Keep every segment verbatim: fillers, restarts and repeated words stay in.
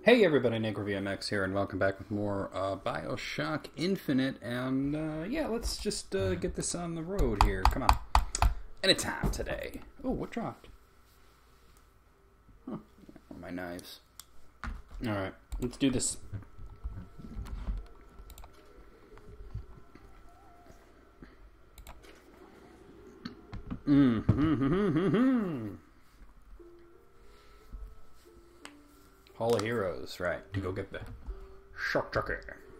Hey everybody, NickReviewMX here, and welcome back with more uh, Bioshock Infinite, and uh, yeah, let's just uh, get this on the road here. Come on. Anytime today. Oh, what dropped? Huh, where are my knives? Alright, let's do this. Mm-hmm. Hall of Heroes, right, to go get the shock jockey.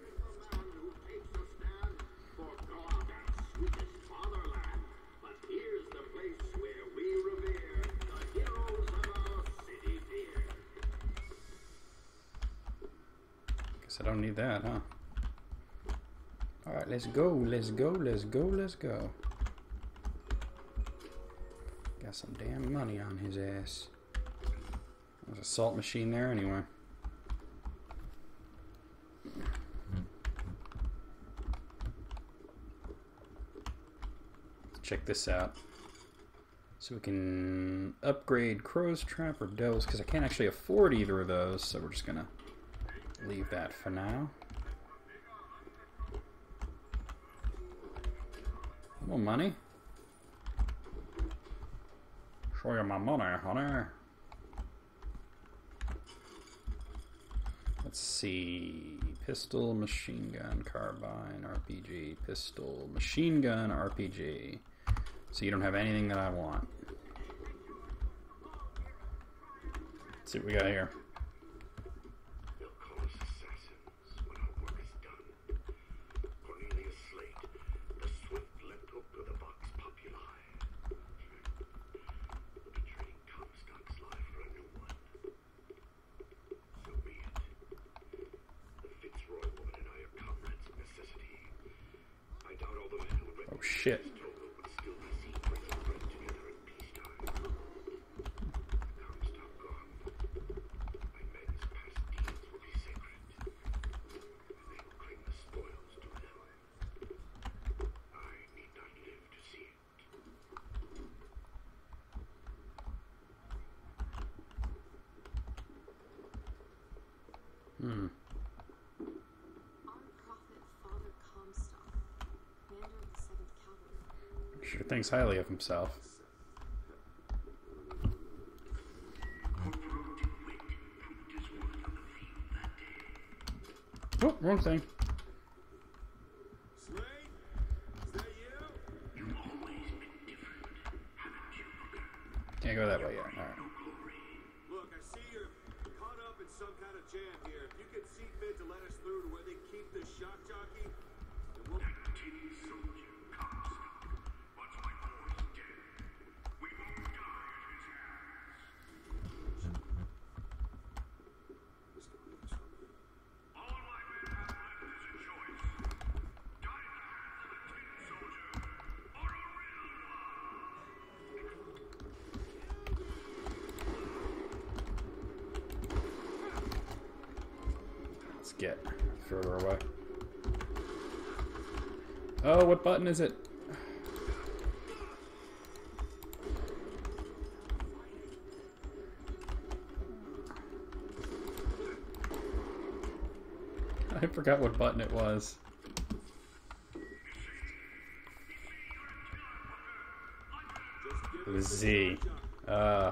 Guess I don't need that, huh? Alright, let's go, let's go, let's go, let's go. Got some damn money on his ass. There's a salt machine there anyway. Let's check this out. So we can upgrade Crow's Trap or Devil's, because I can't actually afford either of those, so we're just gonna leave that for now. More money. Show you my money, honey. Let's see, pistol, machine gun, carbine, R P G, pistol, machine gun, R P G. So you don't have anything that I want. Let's see what we got here. Oh shit. Hmm. Sure thinks highly of himself. Oh, wrong thing. Slade? Is that you? You've always been different, haven't you, Booker? Can't go that way yet. Alright. Look, I see you're caught up in some kind of jam here. If you could see fit to let us through to where they keep this shock jockey, then we'll... That tin soldier, Comstock. Once my boy's dead, we won't die at his hands. Mister Williams from me. All my men have left is a choice. Die at the hands of a tin soldier, or a real one. Let's get further away. Oh, what button is it? I forgot what button it was. It was Z. Uh...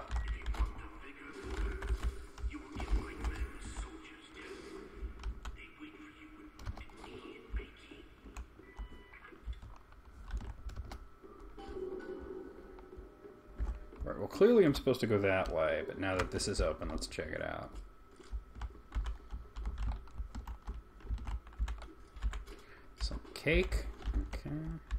Right, well, clearly I'm supposed to go that way, but now that this is open, let's check it out. Some cake. Okay.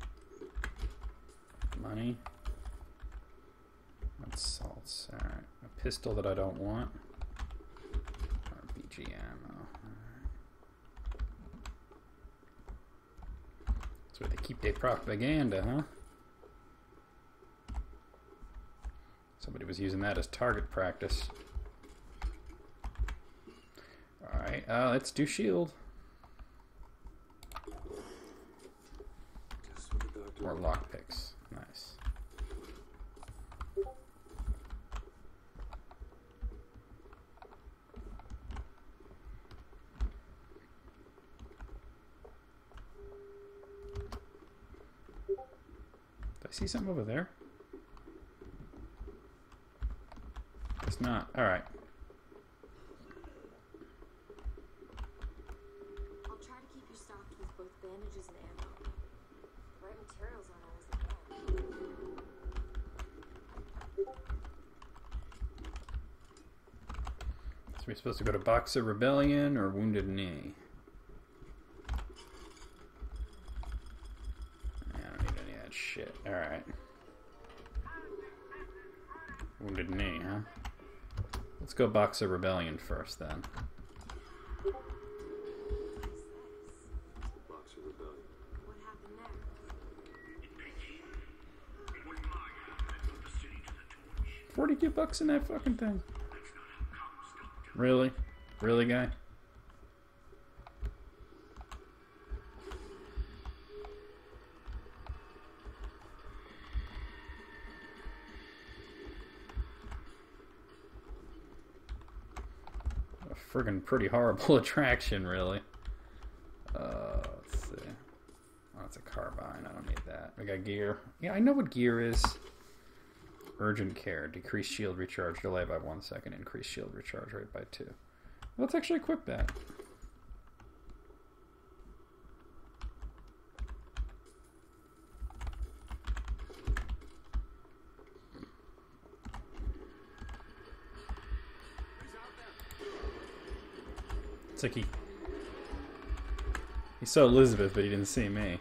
Money. That's salts. Alright. A pistol that I don't want. R P G ammo. Alright. That's where they keep their propaganda, huh? Somebody was using that as target practice. Alright, uh, let's do shield. More lockpicks. Nice. see something over there? It's not. Alright. I'll try to keep you stocked with both bandages and ammo. The right materials aren't always the best. So we're supposed to go to Boxer Rebellion or Wounded Knee? I don't need any of that shit. Alright. Wounded Knee, huh? Let's go Boxer Rebellion first, then. Boxer Rebellion. What happened there? It was my hand that put the city to the torch. forty-two bucks in that fucking thing. Really? Really, guy? A friggin' pretty horrible attraction, really. Uh, let's see. Oh, it's a carbine. I don't need that. We got gear. Yeah, I know what gear is. Urgent care. Decrease shield recharge delay by one second. Increase shield recharge rate by two. Let's actually equip that. It's like he... He saw Elizabeth, but he didn't see me.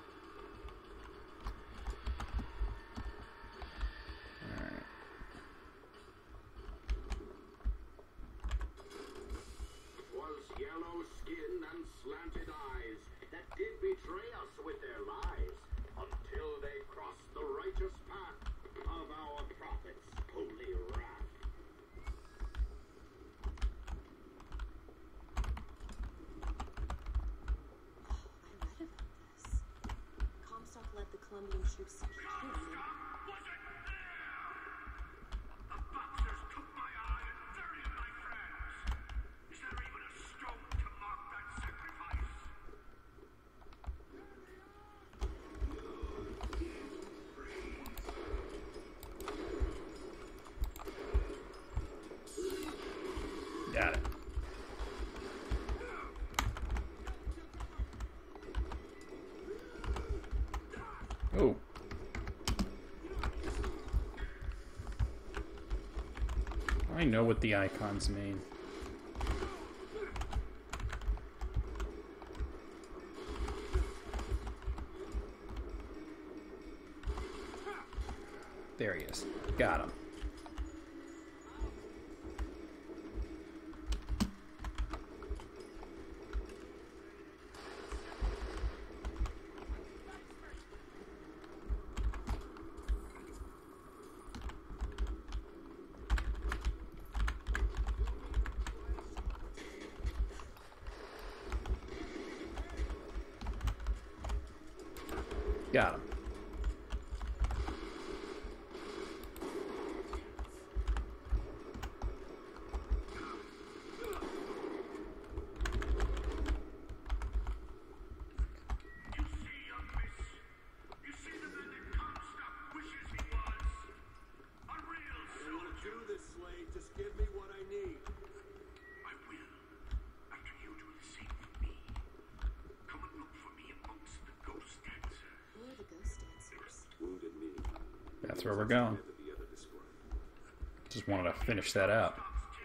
Betray us with their lives until they cross the righteous path of our prophet's holy wrath. I read about this. Comstock led the Colombian troops to kill him. Wasn't there? The boxers took my eye and thirty of my friends. Is there even a stone to mark that sacrifice? Got it. Oh. I know what the icons mean. There he is. Got him. Got him. That's where we're going. Just wanted to finish that out.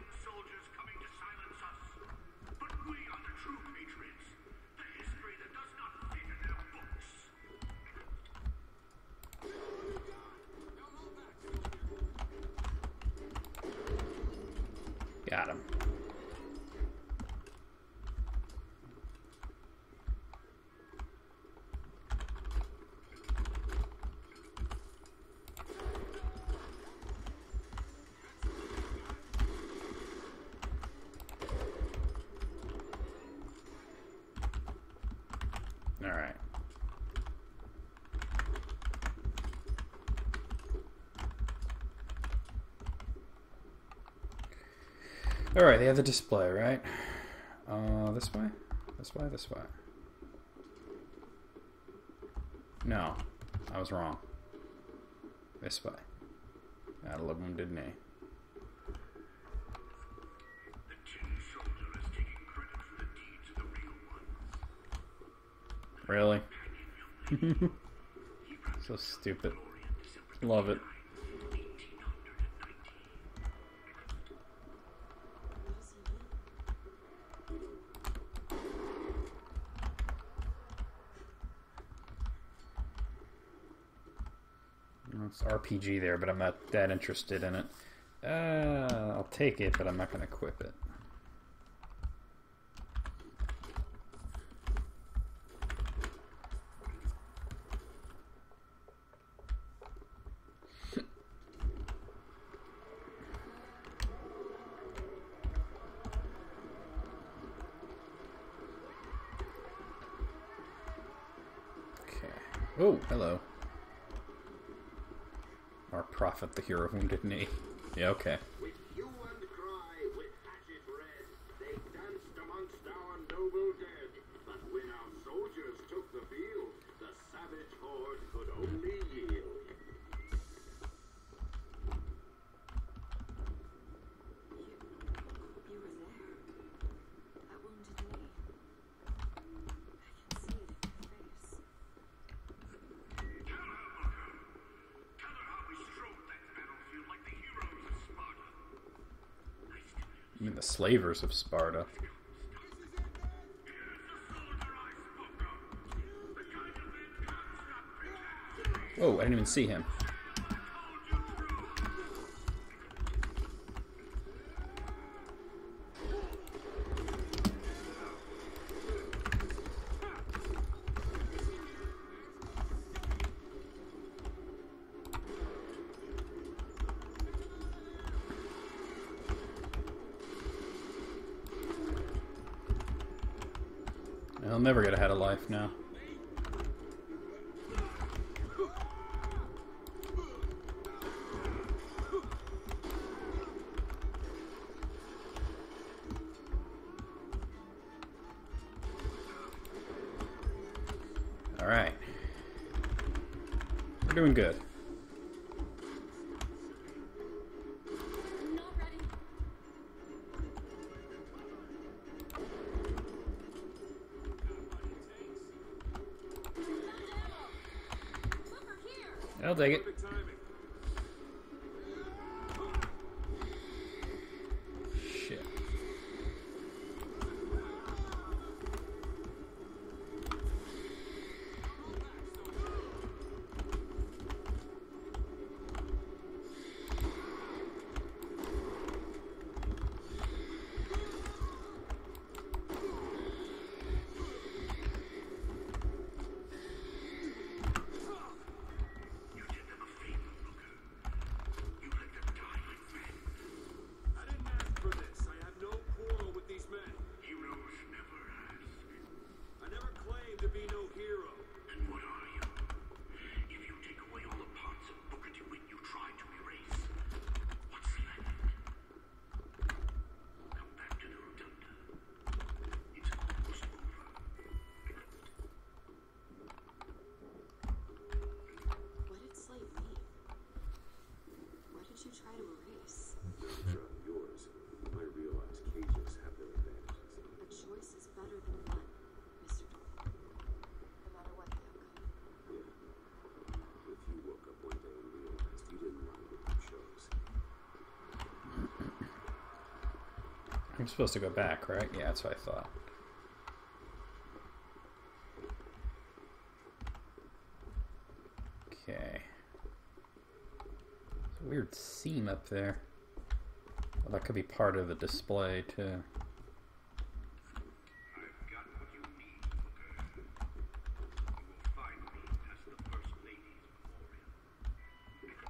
Got him. All right. All right, they have the display, right? Uh, this way? This way? This way? No, I was wrong. This way. Out of the Wounded Knee. The Tin Soldier is taking credit for the deeds of the real ones. Really? So stupid. Love it. It's R P G there, but I'm not that interested in it. Uh, I'll take it, but I'm not going to equip it. Okay. Oh, hello. Our prophet, the hero of Wounded Knee. Yeah, okay. With hue and cry, with hatchet red, they danced amongst our noble dead. But when our soldiers took the field, the savage horde could only yield. You were there. At Wounded Knee. I can see it in your face. I mean, the slavers of Sparta. Oh, I didn't even see him. I'll never get ahead of life now. Alright. We're doing good. I'm not ready. Over here. I'll take it. Perfect timing. Shit. I didn't ask for this. I have no quarrel with these men. Heroes never ask. I never claimed to be no hero. Then what are you? If you take away all the parts of Booker T. Wit you tried to erase, what's left? Come back to the Rotunda. It's almost over. What did Slate leave? What did you try to erase? Sure, yours. I realize cages have their advantages. A choice is better than none, Mister Dalton. No matter what the outcome. Yeah. If you woke up one day and realized you didn't like what you chose. I'm supposed to go back, right? Yeah, that's what I thought. Okay. There's a weird seam up there. Well, that could be part of the display, too. I've got what you need, Booker. You will find me past the First Lady's memorial.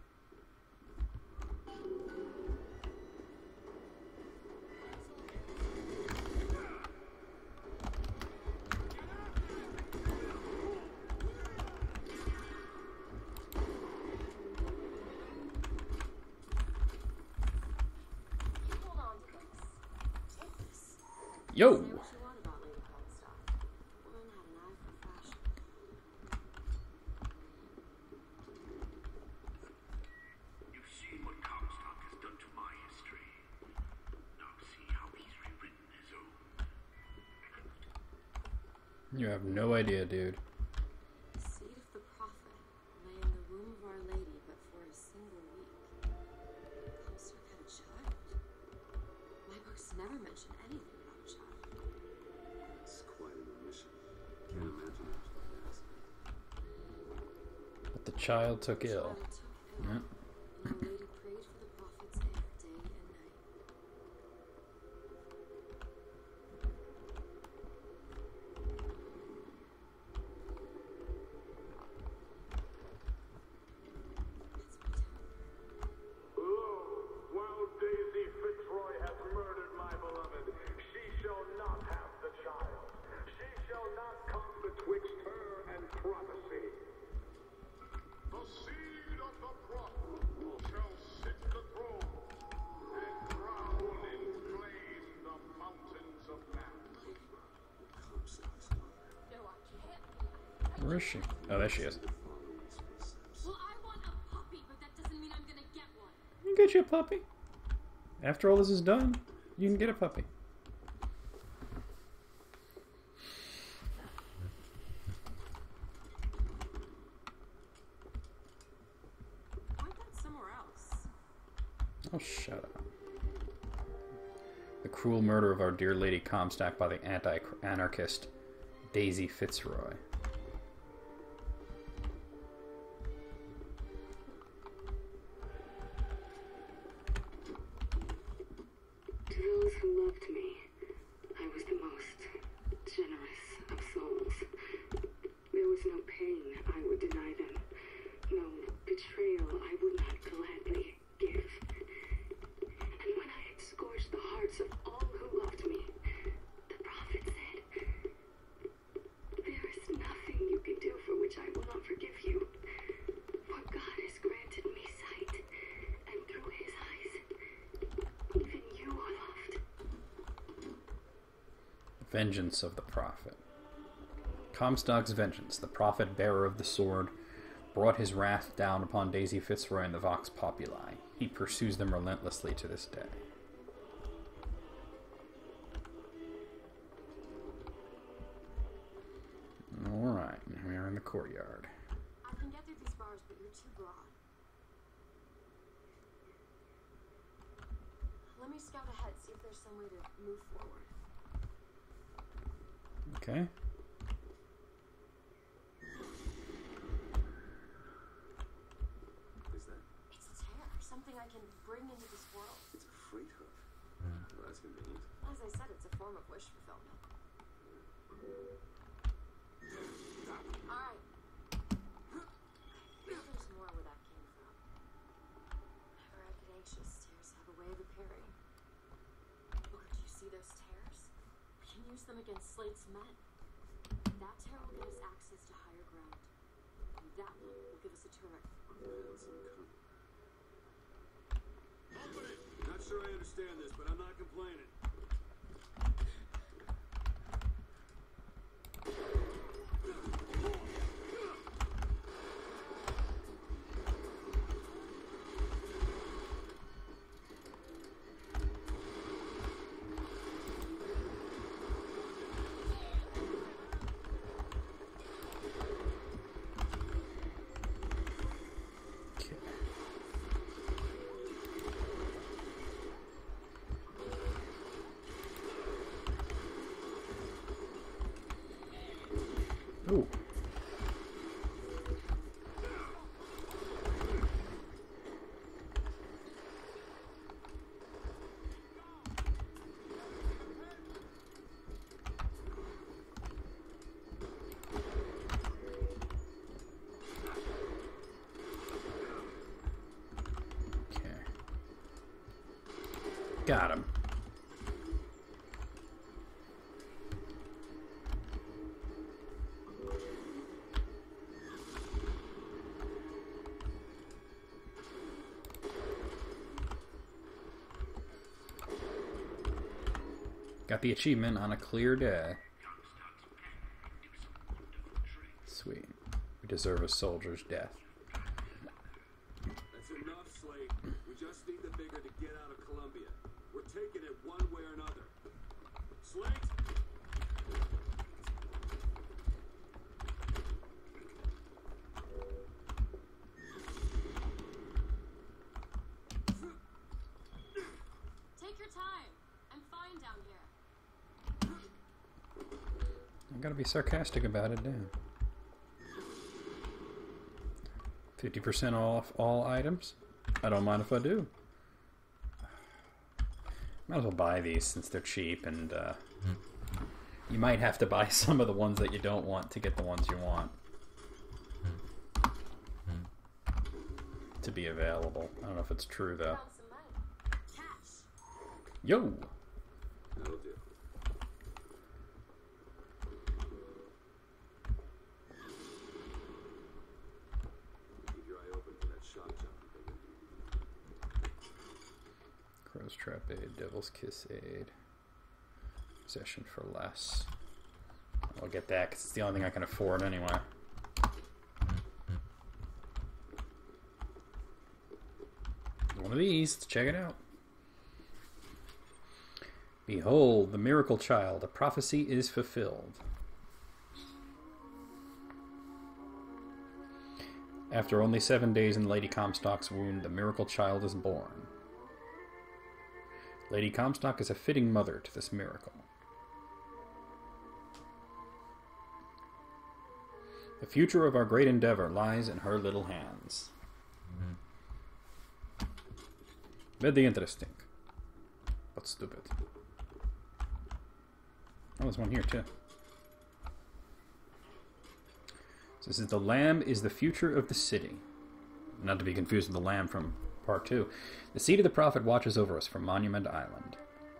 Hold on to this. Take this. Yo! Say what you want about Lady Comstock. The woman had an eye for fashion. You have no idea, dude. The seed of the prophet lay in the womb of Our Lady, but for a single week. Comstock had a child. My books never mention anything about a child. It's quite an omission. Can't imagine it was by accident. But the child took The ill. child took ill, Yep. and Our Lady prayed for the prophet's heir day and night. That's my tower. Lo, while Daisy Fitzroy has murdered my beloved, she shall not have the child. She shall not come betwixt her and prophecy. The seed of the prophet shall sit the throne and drown in flame the mountains of man. Comstock's mother. No, I can't. Where is she? Oh, there she is. Following his footsteps. Well, I want a puppy, but that doesn't mean I'm gonna get one. You can get you a puppy. After all this is done, you can get a puppy. Point that somewhere else. Oh, shut up. The cruel murder of our dear Lady Comstock by the anti-anarchist Daisy Fitzroy. To those who loved me, I was the most generous of souls. There was no pain I would deny them, no betrayal I would not gladly give. And when I had scorched the hearts of all who loved me, the prophet said, "There is nothing you can do for which I will not forgive you. For God has granted me sight, and through his eyes, even you are loved." Vengeance of the Prophet. Comstock's vengeance, the prophet bearer of the sword, brought his wrath down upon Daisy Fitzroy and the Vox Populi. He pursues them relentlessly to this day. Alright, we are in the courtyard. I can get through these bars, but you're too broad. Let me scout ahead, see if there's some way to move forward. Okay. Is that? It's a tear, something I can bring into this world. It's a freight hook. Well, that's convenient. As I said, it's a form of wish fulfillment. Alright. Maybe there's more where that came from. Whenever I get anxious, tears have a way of appearing. Booker, do you see those tears? We can use them against Slate's men. That tear will give us access to higher ground. And that one will give us a turret. Ransom come. Not sure I understand this, but I'm not complaining. Ooh. Okay. Got him. Got the achievement on a clear day. Sweet. We deserve a soldier's death. That's enough, Slate. We just need the Vigor to get out of Columbia. We're taking it one way or another. Slate! I gotta be sarcastic about it, damn. fifty percent off all items? I don't mind if I do. Might as well buy these since they're cheap, and uh, you might have to buy some of the ones that you don't want to get the ones you want to be available. I don't know if it's true, though. Found some money. Cash. Yo! That'll do. Keep your eye open for that shock jockey. Crow's Trap Aid, Devil's Kiss Aid. Possession for less. I'll get that because it's the only thing I can afford anyway. One of these, let's check it out. Behold, the miracle child, a prophecy is fulfilled. After only seven days in Lady Comstock's wound, the miracle child is born. Lady Comstock is a fitting mother to this miracle. The future of our great endeavor lies in her little hands. Very interesting. But stupid. Oh, there's one here too. So this is the lamb is the future of the city. Not to be confused with the lamb from part two. The seed of the prophet watches over us from Monument Island.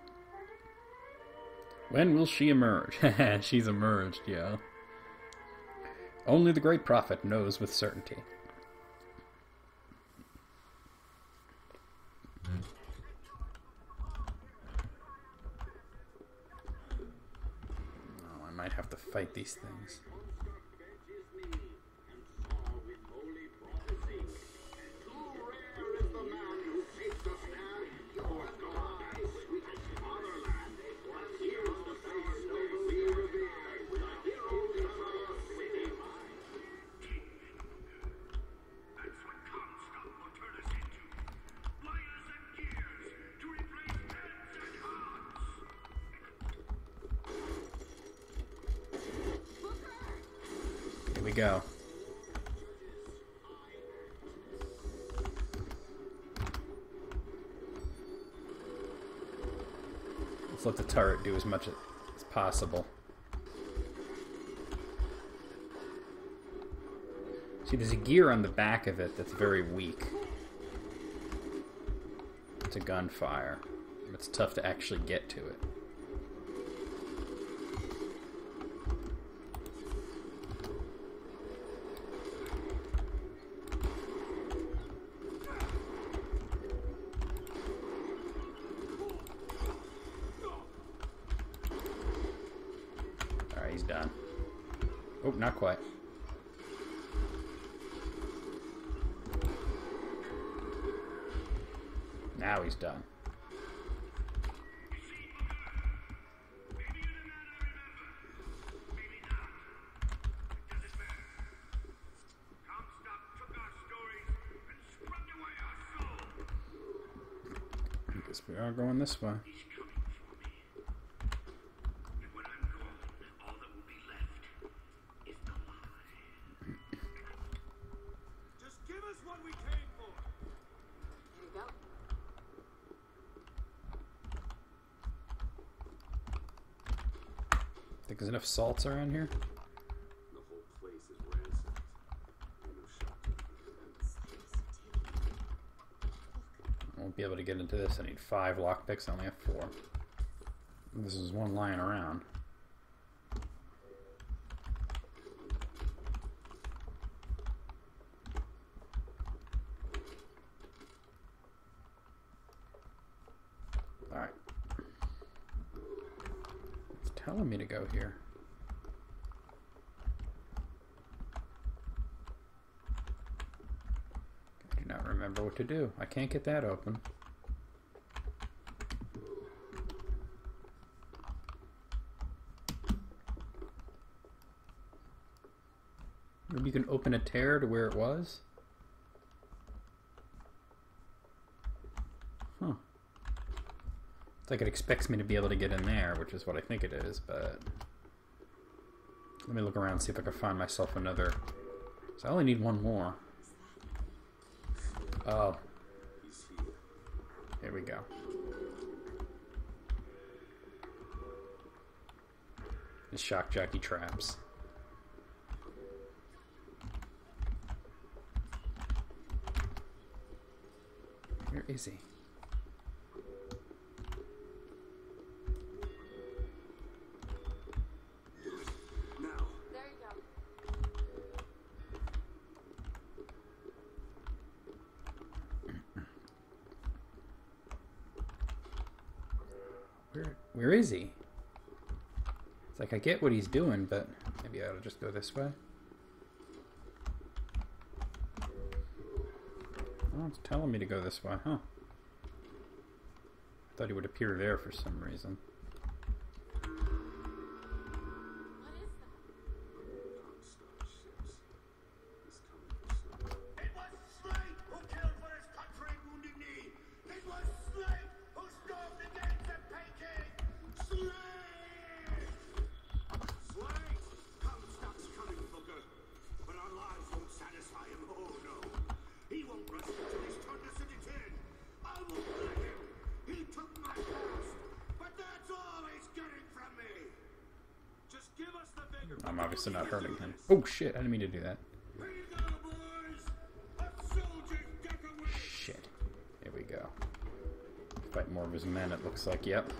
When will she emerge? She's emerged, yo. Only the great prophet knows with certainty. Oh, I might have to fight these things. Here we go. Let's let the turret do as much as possible. See, there's a gear on the back of it that's very weak to gunfire. It's tough to actually get to it. Alright, he's done. Oh, not quite. Now he's done. I guess we are going this way. Just give us what we came for. Here you go. Think there's enough salts around here? The whole place is ransacked. Ain't no shock jockey. I won't be able to get into this. I need five lockpicks. I only have four. This is one lying around. Alright. It's telling me to go here. I do not remember what to do. I can't get that open. Maybe you can open a tear to where it was? Huh. It's like it expects me to be able to get in there, which is what I think it is, but... Let me look around and see if I can find myself another. So I only need one more. Oh. Here we go. The shock jockey traps. Where is he? Now. There you go. Where where is he? It's like I get what he's doing, but maybe I ought to just go this way. Oh, it's telling me to go this way, huh? Thought he would appear there for some reason. What is that? It was Slate who killed for his country wounded knee. It was Slate who stormed the gates at Peking. Slate! Slate! Comstock's coming, Booker. But our lives won't satisfy him. Oh, no. He won't rest until he's turned us into tin. I won't let him. He took my past. But that's all he's getting from me. Just give us the vigor. I'm obviously not hurting him. Oh shit, I didn't mean to do that. Here you go, boys. A soldier's deck away. Shit. Here we go. Fight more of his men, it looks like. Yep.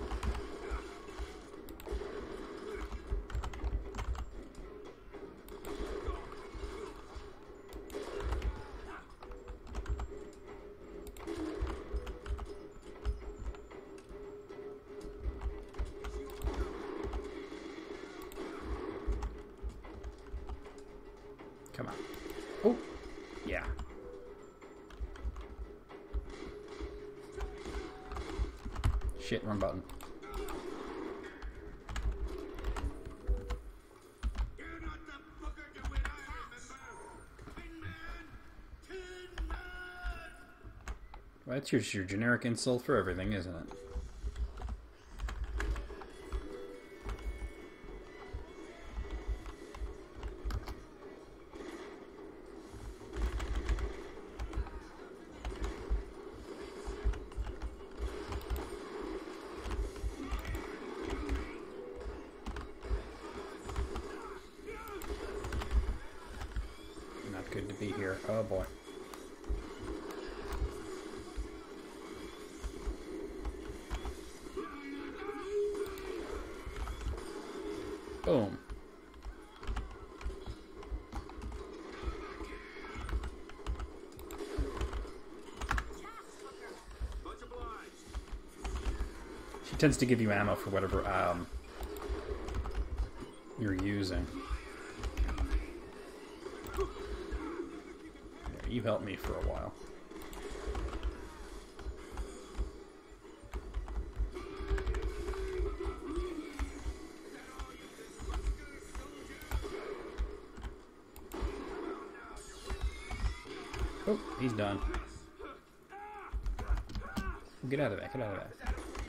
Come on. Oh, yeah. Shit, wrong button. You're not the Booker DeWitt I remember. Tin Man! Tin Man! Well, that's your, your generic insult for everything, isn't it? Not good to be here. Oh boy. Boom. Much obliged. She tends to give you ammo for whatever um you're using. Yeah, you helped me for a while. Oh, he's done. Get out of there, get out of there.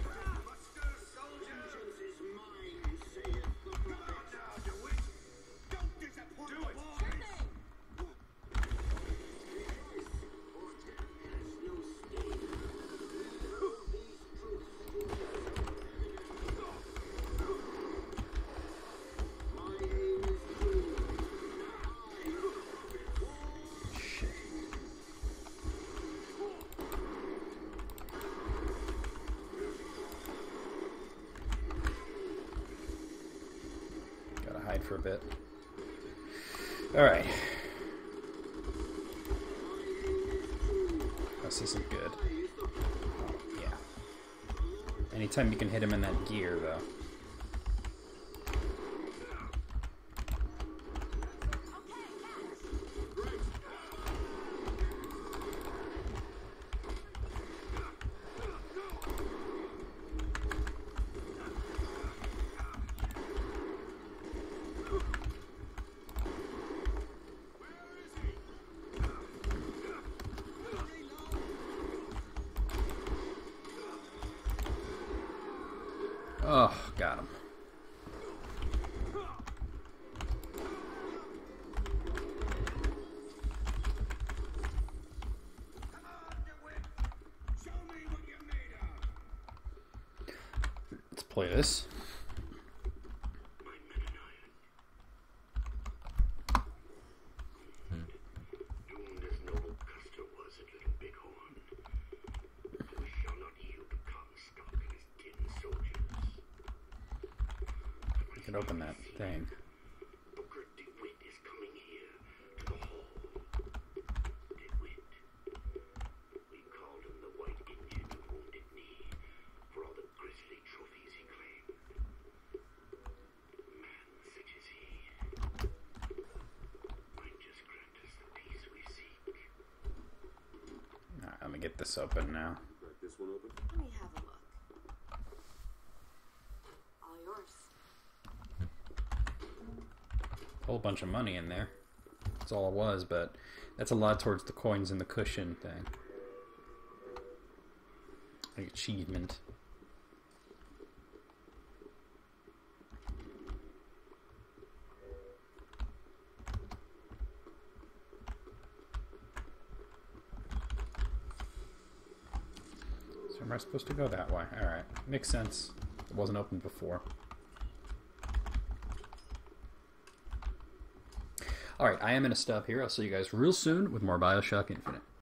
Gotta hide for a bit. Alright. This isn't good. Oh, yeah. Anytime you can hit him in that gear, though. Oh, got him. play this. My men and iron. Doomed as noble Custer was at Little Bighorn, we shall not yield to Comstock and his tin soldiers. You can open that thing. Booker DeWitt is coming here to the hall. DeWitt. We called him the White Indian of Wounded Knee for all the grisly trophies he claimed. Man such as he might just grant us the peace we seek. Alright, let me get this open now. Crack this one open? Let me have a look. All yours. Whole bunch of money in there. That's all it was, but that's a lot towards the coins and the cushion thing. Like achievement. So am I supposed to go that way? Alright. Makes sense. It wasn't open before. Alright, I am going to stop here. I'll see you guys real soon with more Bioshock Infinite.